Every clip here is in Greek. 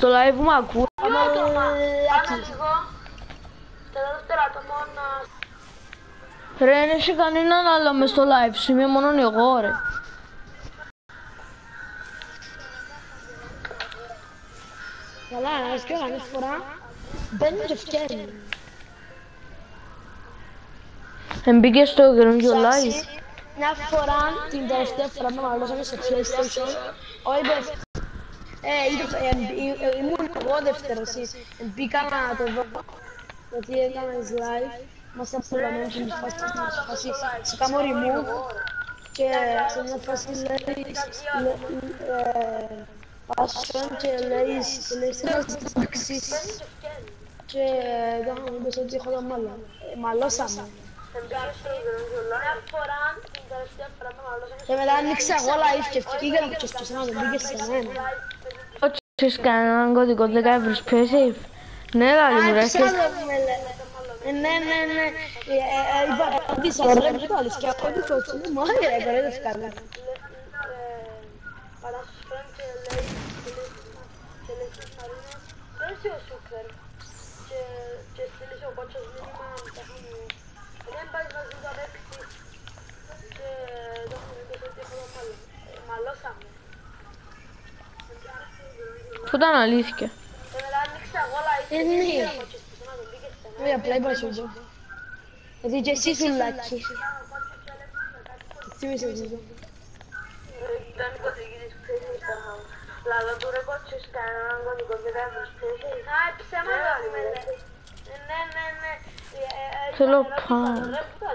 Στο live μου ακούω. Πάμε λίγο. Στα δεύτερα το μόνο. Ρε, δεν έχει κανέναν άλλο μες στο live σου, είμαι μόνο εγώ ρε. Καλά, ένας και κανένα φορά μπαίνει και φτιάχνει. Μπήκε στο καινούργιο live. Μια φορά, την τελευταία φορά που μαλώσαμε στο PlayStation, όχι ήμουν εγώ δεύτερος, μπήκα να το δω, γιατί έκανες live, μας απολαμμένοι στην φάση, σε κάνω remove και σε μια φάση λέει, passion και λέει να ταξίσεις και δεν μου είπες ότι έχω τα μάλλα, μαλώσαμε. Και μετά άνοιξα εγώ live και φύγα και στο σένα δεν πήγες σε μένα. Έχεις κανέναν κωδικό 10 ευρώ PaySafe? Ναι, λάλη μου ρε. Ναι. Είπα, ρε μου το αλήθεια, κωδικό σου είναι μόνο ρε, κορέδες καλά. Και στείλεις ο κότσος μήνυμα δεν πάει να ζητώ απέξεις και δεν μου είπες ότι έχω το μάλλον. Μαλώσαμε. Πού ήταν αλήθεια? Και μετά άνοιξα εγώ live και δεν ο κότσος που να τον πήγες στενά. Όχι, απλά είπα σου πω. Γιατί και εσύ σου λάκι. Τι μισές εδώ. Ήταν κωδικητής ψέσης τα χάω. Λάδω του ρε κότσος κανέναν κωδικό και δεν τους ψέσης. Α, ψέματα με λέει. Ναι. Θέλω pump.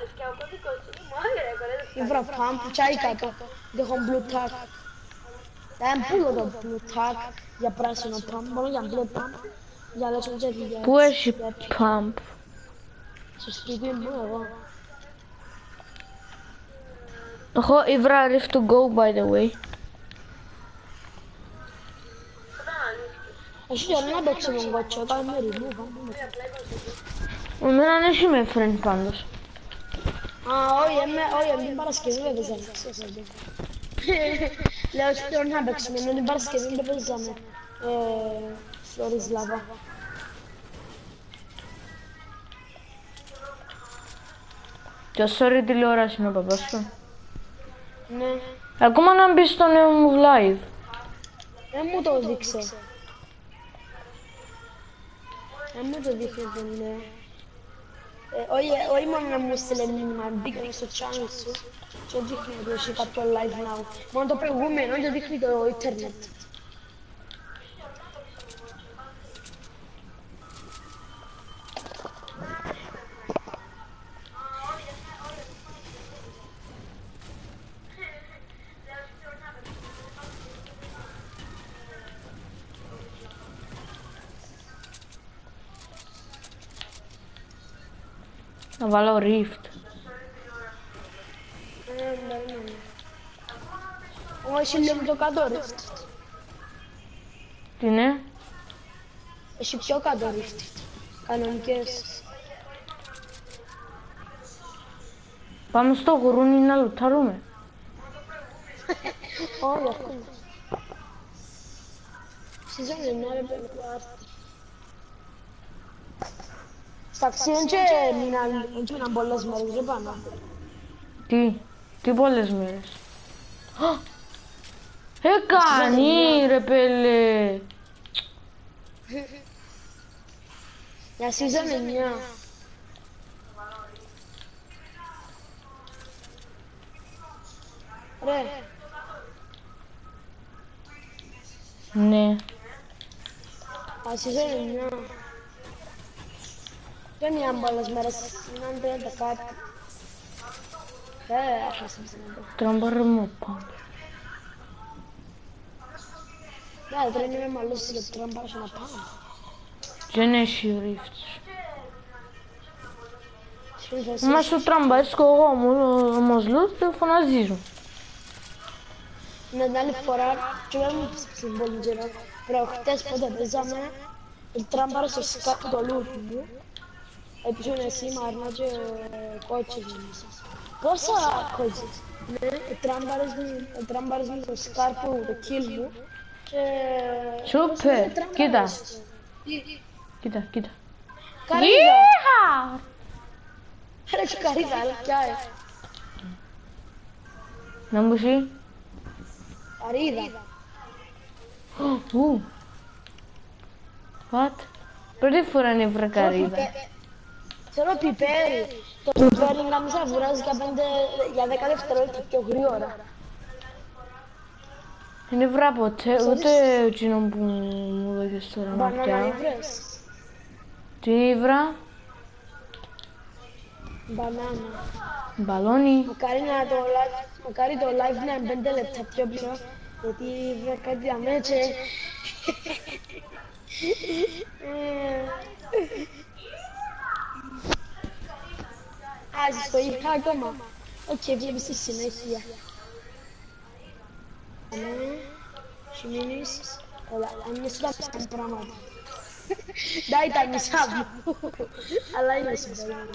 Ήβρα pump, τσάι κάτω. Δεν έχω blue tag. Δεν πούλω το blue tag για πράσινο pump, μόνο για blue pump. Για λες και για... Πού έχει pump? Στο σπίτι μου εγώ. Έχω ήβρα rift to go by the way. Εσύ τώρα να παίξουμε τον κότσο, κάνουμε remove. Εμένα δεν έχει με friend πάντως. Όχι, την Παρασκευή δεν παίζαμε. Λέω εσύ τώρα να παίξουμε, ενώ την Παρασκευή δεν παίζαμε. Φλόρις λαβά. Και sorry τηλεόραση είναι ο παπάς σου. Ναι. Ακόμα να μπεις στο νέο μου live. Δεν μου το δείξε. Δεν μου το δείχνει το νέο. Όχι μόνο να μου στείλε μήνυμα, μπήκα στο channel σου και δείχνει ότι έχει κάποιο live now. Μόνο το προηγούμενο και δείχνει το ίντερνετ. Να βάλω rift. Όχι, λέμε το κάτω rift. Τι είναι? Έχει πιο κάτω rift. Κανονικές. Πάμε στο γουρούνι να λουτάρουμε. Όχι, ακόμα. Συζώνει μια ρε παιδί άρτη. Στα αξίον και μείναν πολλές μέρες, ρε πάνω. Τι πολλές μέρες. Κάνει ρε πέλε. Για season 9. Ρε. Ναι. Για season 9. Δεν μείναν πολλές μέρες, μείναν 30 κάτι. Έχασαν να το. Τράμπαρε μου πάνω. Ναι, πρέπει να μαλώσεις γιατί τράμπαρες να πάμε. Δεν έχει ρίφτς. Μα σου τραμπάσκω εγώ όμως λούτ δεν φωναζίζουν. Ναι, την άλλη φορά, και δεν μου στην πολύ καιρό, προχτές πότε παίζαμε, τράμπαρες στο σκάπου το λούτ μου. Επίσης είναι εσύ, Μαρνά και κότσες μέσα. Πόσα κότσες? Ναι, τράμπαρες με το σκάρπο το kill μου Σούπερ, κοίτα. Κοίτα. Καρύδα. Γεια! Ρε και καρύδα, αλλά ποια Να μου πει. Καρύδα. What? Πρώτη φορά είναι βρακαρίδα. Θέλω πιπέρι. Το πιπέρι γάμισα βουράζει για 10 δευτερόλεπτα πιο γρήγορα. Δεν βρά ποτέ, ούτε εκείνο που μου δώκες τώρα να Μπανάνα πιάω. ήβρες. Τι βρά? Μπανάνα. Μπαλόνι. Μακάρι το live να είναι 5 λεπτά πιο πίσω. Γιατί βρε κάτι διαμέτσε. Άζεις το είχα ακόμα. Οκ, βλέπεις τη συνέχεια. Σημείνεις. Όλα, αν είναι σωστά πιστά πράγματα. Δεν ήταν μισά μου. Αλλά είναι συμπέρασμα.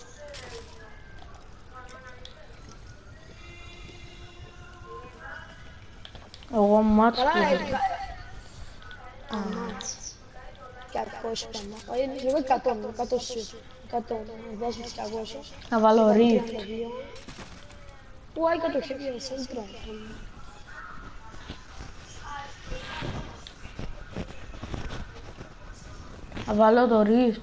Εγώ μάτς που Καλά, έχω. μάτς. Και 200 πάνω. Όχι, λίγο 100 σου. 100, δώσουμε 200. Να βάλω ρίφτ. Uai, que eu tô cheio de centro. Να βάλω το ρίφτ.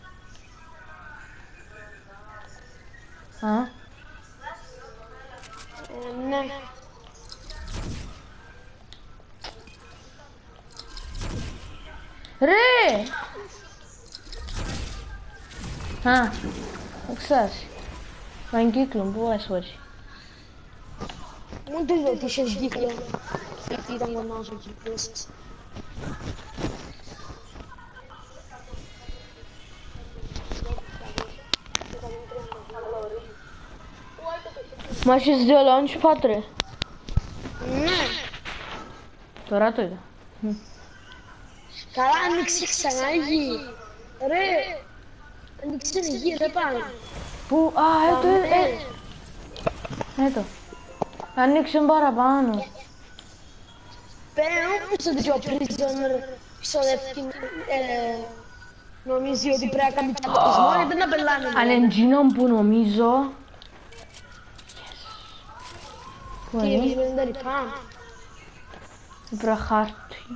Ναι. Ρε! Ξέρεις. Μαν κύκλο, πού έσβορει. Μου το είδα ότι είχες κύκλο. Γιατί ήταν γονάς ο κύκλος. Μα έχεις 2 launchpad ρε. Ναι. Τώρα το είδα. Καλά, άνοιξε ξανά η γη. Ρε. Άνοιξε η γη, ρε πάνω. Πού, έτω. Άνοιξε παραπάνω. Πέρα όμως ότι ο prisoner ξοδεύει, νομίζει ότι πρέπει να κάνει καταπισμό, γιατί να πελάνε. Αν εντζίνον που νομίζω. Πού Τι είναι? είναι, δεν είπα. Βρε χάρτη.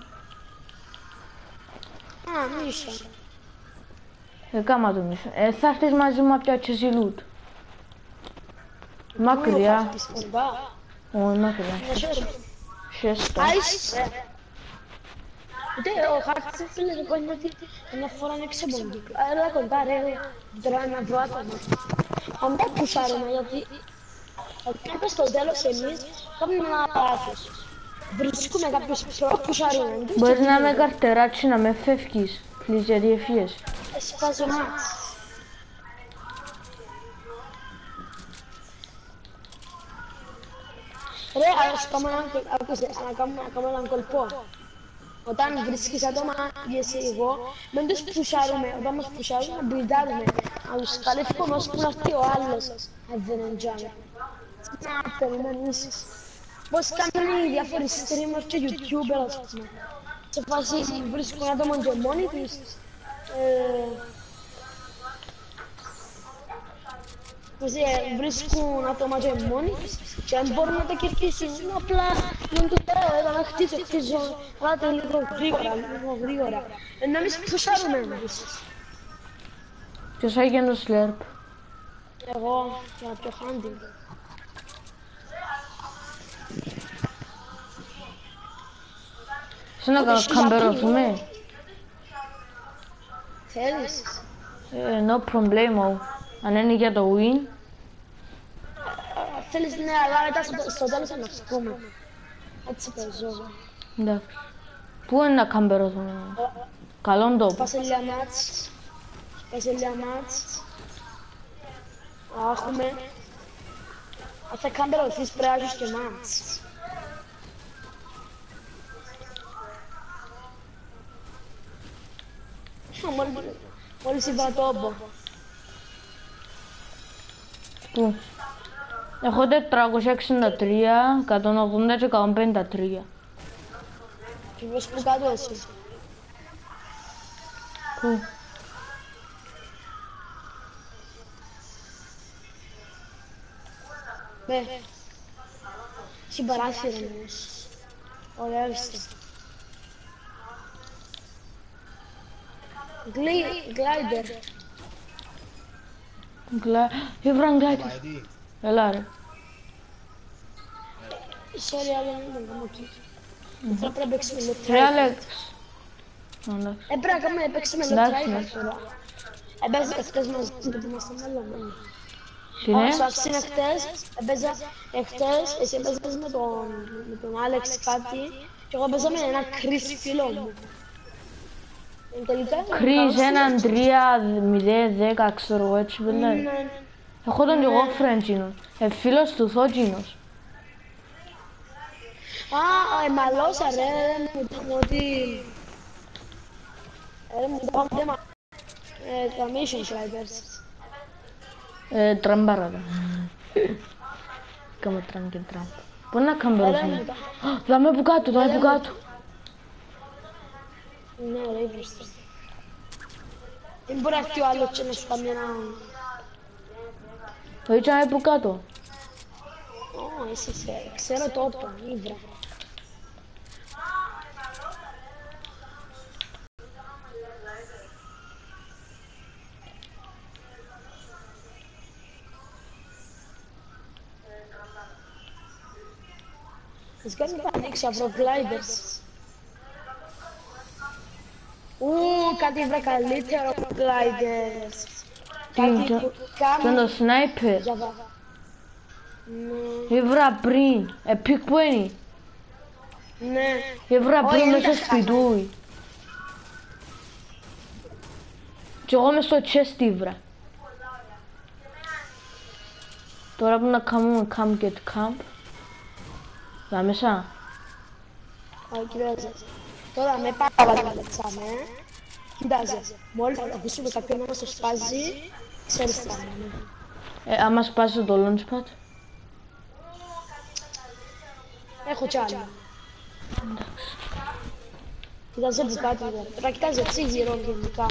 Α, μίσα. Κάμα το μισό. Θα έρθεις μαζί μου απ' πιάτσες η loot. Μακριά. Όχι, μακριά. Σέστα. Ο χάρτης έφυγε εγώ είναι ότι ένα φορά είναι ξεμπονδί. Αλλά κοντά ρε, τώρα να δω άτομα. Αν δεν πουσάρουμε γιατί κάποια στο τέλος εμείς κάνουμε ένα λάθος. Βρίσκουμε κάποιους πιο πουσάρουμε. Μπορείς να με καρτεράτσι να με φεύγεις. Πλείς γιατί εφίες. Σπάζω μάτς. Ρε, ας κάνουμε έναν κολπό. Όταν βρίσκεις άτομα, εσύ εγώ, μην τους πουσάρουμε. Όταν μας πουσάρουμε, να μπλιντάρουμε. Να τους καλεύουμε ώσπου να έρθει ο άλλος. Αν δεν εντζάμε. Να περιμένεις. Πώς κάνουν οι διάφοροι streamers και youtubers, ας πούμε. Σε φάση βρίσκουν άτομα και μόνοι τους. Βρίσκουν άτομα και μόνοι τους και αν μπορούν να τα κερδίσουν, απλά δεν του λέω, να χτίζω, αλλά το λίγο γρήγορα. Να μην πουσάρουμε εμείς. Ποιος έγινε το σλέρπ? Εγώ, για να πιω hunting. Σε να καμπερωθούμε. Θέλεις? No problemo. Αν είναι για το win. Θέλεις, ναι, αλλά μετά στο τέλος θα μας πούμε. Έτσι παίζω. Εντάξει. Πού είναι να καμπερωθούμε? Καλόν τόπο. Πάσε λίγα μάτς. Έχουμε. Αν θα καμπερωθείς πρέπει να έχεις και μάτς. Μόλις είπα τόπο. Πού? Έχω 463, 180 και 153. Βρες που κάτω εσύ. Πού? Έχει παράθυρο όμως. Ωραία είστε. Γκλάιντερ. Ήβραν γκλάιντερ. Έλα ρε. Sorry, αλλά δεν είμαι εκεί. Τώρα πρέπει να παίξουμε με Τρία πρέπει να παίξουμε με τράιχα τώρα. Έπαιζε χτες μαζί που ήμασταν μέλλον. Τι είναι? Όσο είναι χτες, εσύ έπαιζες με τον Άλεξ κάτι και εγώ έπαιζα με ένα Chris φίλο μου. Chris, έναν 3-0-10 ξέρω εγώ έτσι πέλε. Έχω τον εγώ φρέντζινο. Φίλος του Θότζινος. Μαλώσα ρε, μου είπαμε ότι... μου είπαμε τα Mission Climbers. Τραμπάρα. Κάμε τραμπ και τραμπ. Μπορεί να καμπερώσουμε. Δάμε που κάτω, δάμε που κάτω. Ναι, ωραία μπροστά. Δεν μπορεί να έρθει ο άλλος και να σου κάνει ένα... Το έτσι που κάτω. Εσύ ξέρω τόπο, ήβρα. Ας κάνουμε να ανοίξει αυρογκλάιντερς. Κάτι βρε καλύτερο gliders. Κάτι που κάνουν... το σνάιπερ. Ήβρα πριν. Πικ που είναι. Ναι. Ήβρα πριν μέσα σπιτούι. Κι εγώ μες στο chest ήβρα. Τώρα που να κάνουμε camp get camp. Δα μέσα. Όχι, κοιτάζε. Τώρα με πάρα να λεξάμε. Κοιτάζε. Μόλις θα ακούσουμε κάποιον να μας το σπάζει, ξέρεις τι θα είναι. Άμα σπάσει το launchpad. Έχω κι άλλο. Κοιτάζε που κάτι εδώ. Τώρα κοιτάζε έτσι γύρω γενικά.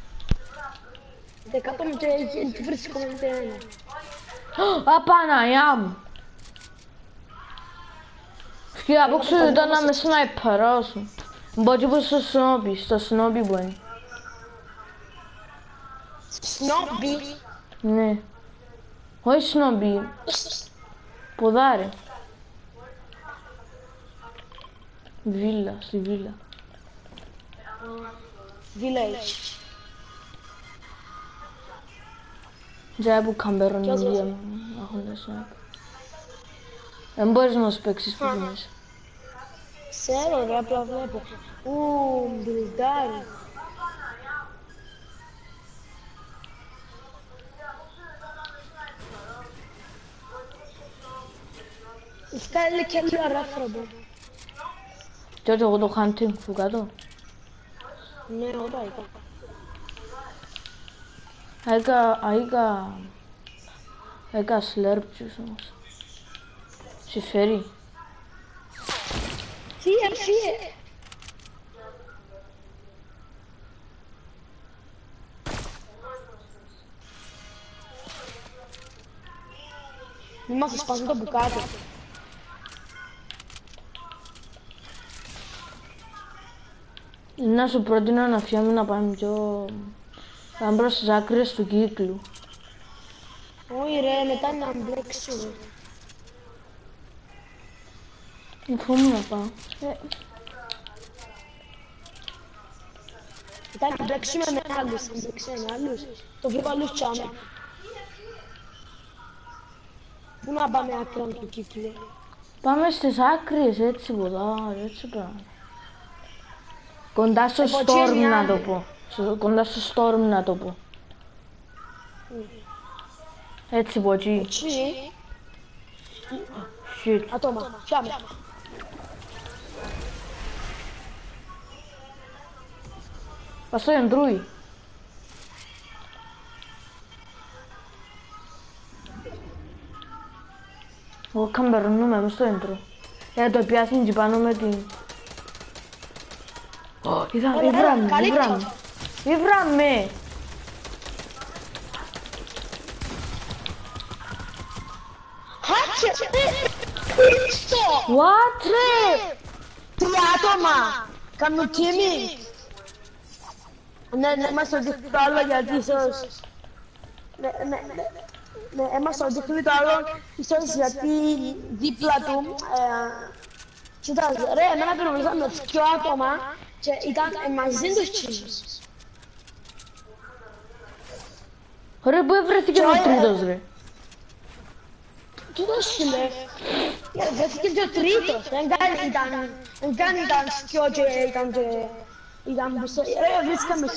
Κάτω μου και βρίσκομαι με ένα. Απαναγιά μου. Και από ξέρω ήταν να με σνάιπεράσουν. Μπορεί πως στο σνόμπι που είναι. Σνόμπι? Ναι. Όχι σνόμπι. Ποδάρι. Βίλα, στη βίλα. Village. Τζάι που καμπέρον η δουλειά μου. Έχοντας σνάιπερ. Δεν μπορείς να σου παίξεις που είσαι. Ξέρω ρε, απλά βλέπω. Μπιλντάρι. Θέλει και λίγο ρέφροντο. Τότε εγώ το hunting που κάτω. Ναι, ωραία είπα. Έκα slurp juice όμως. Σε φέρει. Φύγε. Μη μας σπάσουν το μπουκάτο. Να σου πρότεινα να φτιάμε να πάμε πιο... πάμε προς τις άκρες του κύκλου. Όχι ρε, μετά να μπλέξουμε. Φοβούμαι να πάω. Μετά να μπλέξουμε με άλλους, το βλέπω άλλους τσάμε. Πού να πάμε άκραν του κύκλου. Πάμε στις άκρες, έτσι ποδά, έτσι πράγμα. Κοντά στο storm να το πω. Κοντά στο storm να το πω. Έτσι πω εκεί. Shit. Ατόμα, πιάμε. Πας στο Ιαντρούι. Εγώ καμπερνούμε μες στο Ιαντρού. Το πιάσουν και πάνω με την... Ήβραμε. Χάτσε! What? Ρε! 3 άτομα! Κάνουν teaming! Ναι, μας το δείχνει το άλλο γιατί ίσως... Ναι, μας το δείχνει το άλλο ίσως γιατί δίπλα του... Κοιτάς, ρε, εμένα περνούσαμε 2 άτομα και ήταν μαζί τους τσίνους. Ρε, πού βρέθηκε ο τρίτος, ρε? Τούτος φίλε, βρέθηκε και ο τρίτος, δεν ήταν σκιο και ήταν πίσω. Ρε, βρίσκαμε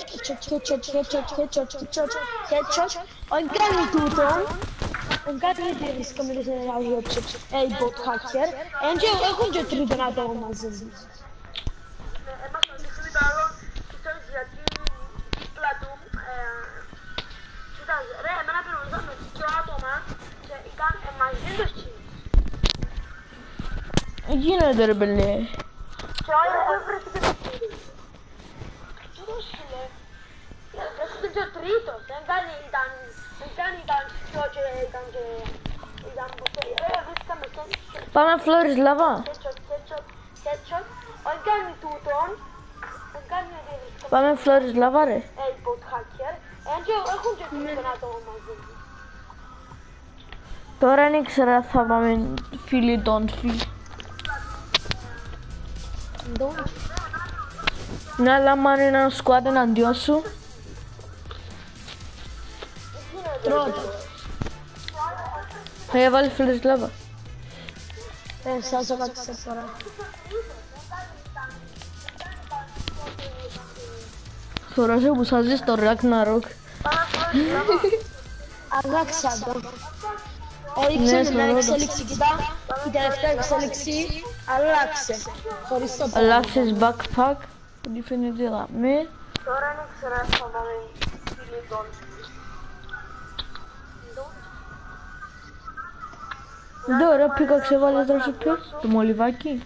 headshot, όχι κάνει τούτον, δεν κάνει γιατί βρίσκαμε τις headshot, bot hacker, και έχουν και τρίτον άτομο μαζί τους. Εμάς το δείχνει το άλλο, ίσως γιατί δίπλα του, κοιτάς, ρε, εμένα περνούσαμε 2 άτομα και ήταν μαζί τους τσίνους. Γίνεται, ρε, μπελέ. Και όλοι δεν βρέθηκε το τρίτος. Τούτος φίλε, βρέθηκε και ο τρίτος, δεν ήταν σκιο και ήταν ποτέ. Ρε, βρίσκαμε Πάμε Φλόρις Λαβά. headshot, όχι κάνει τούτον, δεν κάνει ότι βρίσκαμε Πάμε Φλόρις Λαβά, ρε. bot hacker, και έχουν και τρίτον άτομο μαζί τους. Τώρα δεν ήξερα θα πάμε φίλοι των φίλοι. Ναι, αλλά άμα είναι ένα σκουάτ εναντιόν σου. Τρώτε. Θα έβαλε Φλόρις Λαβά. Σας έβαξε φορά. Θωράσαι που σάζεις το Ragnarok. Αγάξα το. Έριξε μια εξέλιξη, κοιτά, η τελευταία εξέλιξη αλλάξε, χωρίς το πράγμα. Αλλάξεις backpack, που φαίνεται γαμί. Τώρα δεν ξέρω αν θα πάμε φίλοι των. Δεν ωραία πίκαξε, έβαλες τώρα σου πες, το μολυβάκι.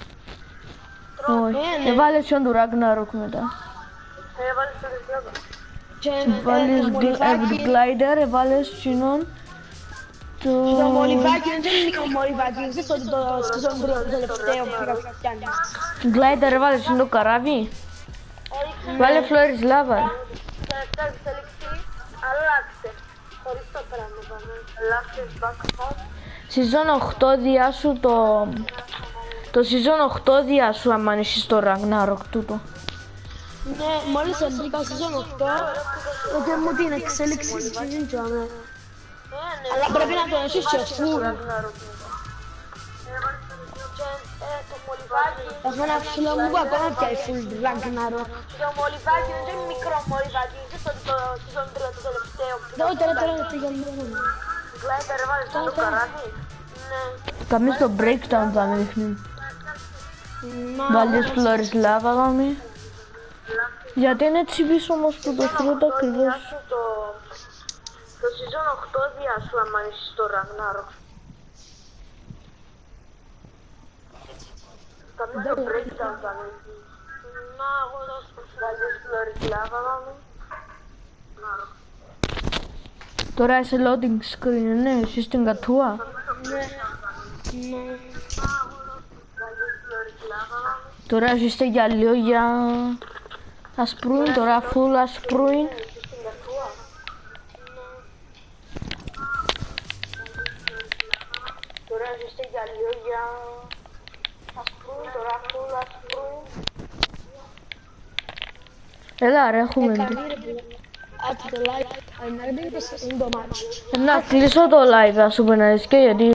Όχι, έβαλες ποιον του Ragnarok μετά. Έβαλες το ρεσλάβα. Έβαλες glider, έβαλες κοινών. Το μολυβάκι δεν είναι μικρό μολυβάκι, δεν ξέρω ότι το σκίζον το τελευταίο που πήγα φτιάνεις. Glider, έβαλες το καράβι. Βάλε Φλόρις Λάβα. Τελευταία εξέλιξη αλλάξε, χωρίς το πράγμα πάμε. Αλλάξες backpack. Season 8 διάσου το season 8 διάσου άμα είσαι στο Ragnarok τούτο. Ναι, μόλις έμπηκα season 8, τότε μου την εξέλιξη τσινίτζαμε. Αλλά πρέπει να το έχεις και full. Έχω ένα φίλο μου που ακόμα πιάει full Ragnarok. Το μολυβάκι δεν είναι μικρό μολυβάκι, είναι στο season 3 το τελευταίο. Τώρα τελειώνουμε. Γκλάιντερ έβαλες το καράβι. Ναι. Καμίς το breakdown θα με δείχνει. Βάλεις Φλόρις Λάβα γάμι. Γιατί είναι έτσι πίσω όμως που το φρούτο ακριβώς. Το season 8 διάσου άμα είσαι στο Ragnarok. Καμίς το breakdown θα με δείχνει. Να, εγώ δώσω βάλεις Φλόρις Λάβα γάμι. Τώρα είσαι loading screen, ναι, εσύ στην κατούα. Ναι. Τώρα είστε για λίγο για ασπρούιν, τώρα full ασπρούιν. Τώρα είστε για λίγο για ασπρούιν, τώρα full ασπρούιν. Έλα ρε, έχουμε δει. Άτε το live, να κλείσω το live, Να κλείσω το live, ας πούμε να δεις και γιατί